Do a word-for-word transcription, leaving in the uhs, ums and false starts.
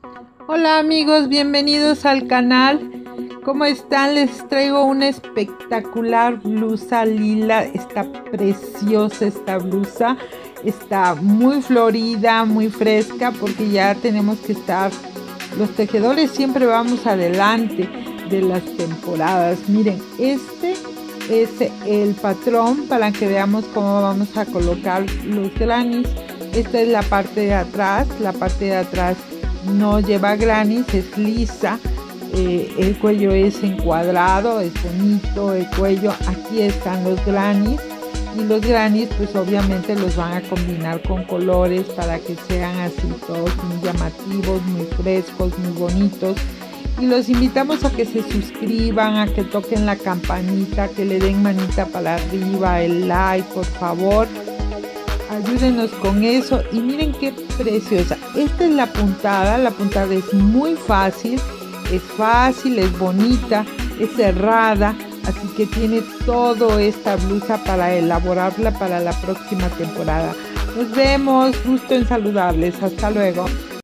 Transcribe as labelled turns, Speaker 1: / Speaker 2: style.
Speaker 1: Hola amigos, bienvenidos al canal. ¿Cómo están? Les traigo una espectacular blusa lila. Está preciosa esta blusa. Está muy florida, muy fresca, porque ya tenemos que estar, los tejedores siempre vamos adelante de las temporadas. Miren, este es el patrón para que veamos cómo vamos a colocar los granis. Esta es la parte de atrás. La parte de atrás no lleva granis, es lisa. Eh, el cuello es encuadrado, es bonito el cuello. Aquí están los granis, y los granis pues obviamente los van a combinar con colores para que sean así todos muy llamativos, muy frescos, muy bonitos. Y los invitamos a que se suscriban, a que toquen la campanita, que le den manita para arriba, el like, por favor. Ayúdenos con eso. Y miren qué preciosa. Esta es la puntada. La puntada es muy fácil. Es fácil, es bonita, es cerrada. Así que tiene toda esta blusa para elaborarla para la próxima temporada. Nos vemos. Gusto en saludarles. Hasta luego.